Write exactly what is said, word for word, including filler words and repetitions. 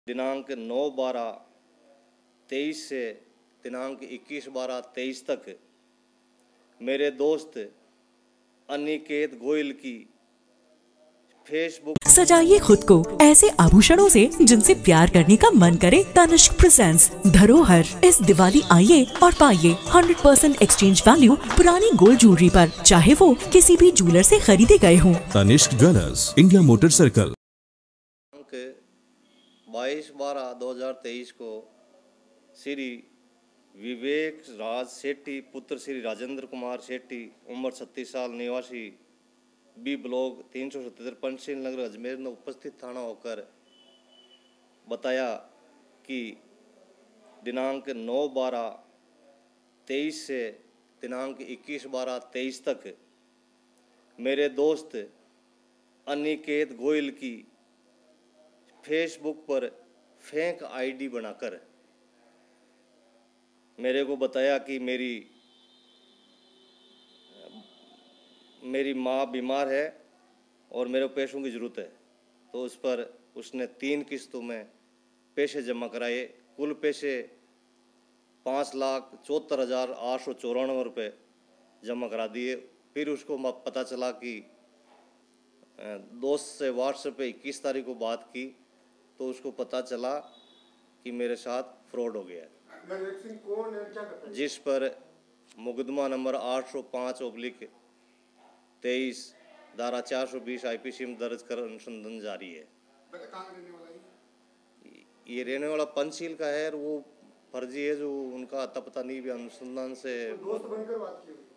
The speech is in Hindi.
दिनांक नौ बारह तेईस से दिनांक इक्कीस बारह तेईस तक मेरे दोस्त अनिकेत गोयल की फेसबुक। सजाइए खुद को ऐसे आभूषणों से जिनसे प्यार करने का मन करे। तनिष्क प्रेजेंट्स धरोहर। इस दिवाली आइए और पाइए हंड्रेड परसेंट एक्सचेंज वैल्यू पुरानी गोल्ड ज्वेलरी पर, चाहे वो किसी भी ज्वेलर से खरीदे गए हों। Tanishq jewellers, India motor circle. बाईस बारह दो हजार तेईस को श्री विवेक राज सेठी पुत्र श्री राजेंद्र कुमार सेठी उम्र छत्तीस साल निवासी बी ब्लॉक तीन सौ सतहत्तर पंचशील नगर अजमेर ने उपस्थित थाना होकर बताया कि दिनांक नौ बारह तेईस से दिनांक इक्कीस बारह तेईस तक मेरे दोस्त अनिकेत गोयल की फेसबुक पर फेक आईडी बनाकर मेरे को बताया कि मेरी मेरी माँ बीमार है और मेरे को पैसों की ज़रूरत है। तो उस पर उसने तीन किस्तों में पैसे जमा कराए। कुल पैसे पाँच लाख चौहत्तर हज़ार आठ सौ चौरानवे रुपये जमा करा दिए। फिर उसको पता चला कि दोस्त से व्हाट्सएप पे इक्कीस तारीख को बात की तो उसको पता चला कि मेरे साथ फ्रॉड हो गया, जिस पर मुकदमा नंबर आठ सौ पाँच ओब्लिक तेईस धारा चार सौ बीस आईपीसी में दर्ज कर अनुसंधान जारी है। ये रहने वाला पंचशील का है और वो फर्जी है, जो उनका अता पता नहीं भी अनुसंधान से। दोस्त बनकर बात की।